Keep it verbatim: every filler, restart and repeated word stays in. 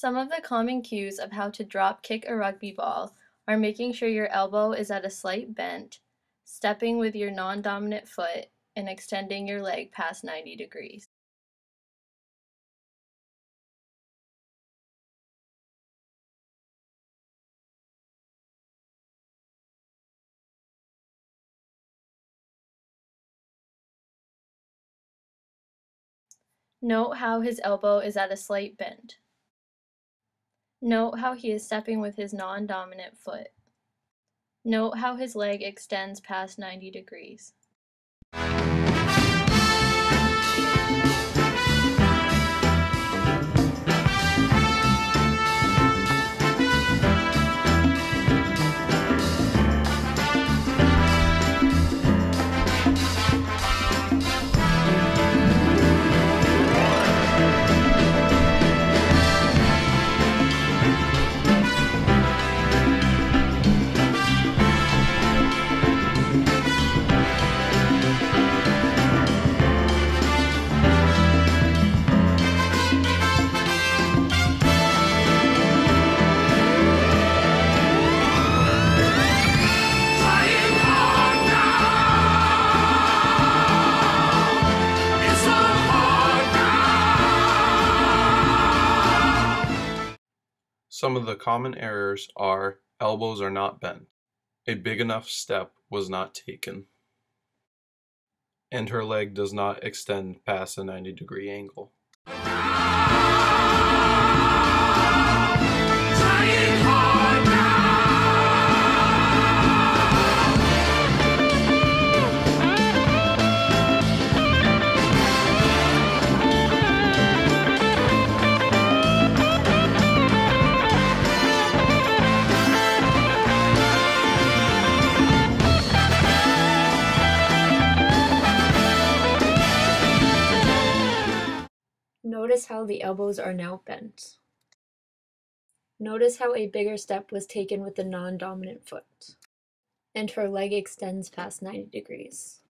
Some of the common cues of how to drop kick a rugby ball are making sure your elbow is at a slight bend, stepping with your non-dominant foot, and extending your leg past ninety degrees. Note how his elbow is at a slight bend. Note how he is stepping with his non-dominant foot. Note how his leg extends past ninety degrees. Some of the common errors are elbows are not bent, a big enough step was not taken, and her leg does not extend past a ninety degree angle. Notice how the elbows are now bent. Notice how a bigger step was taken with the non-dominant foot, and her leg extends past ninety degrees.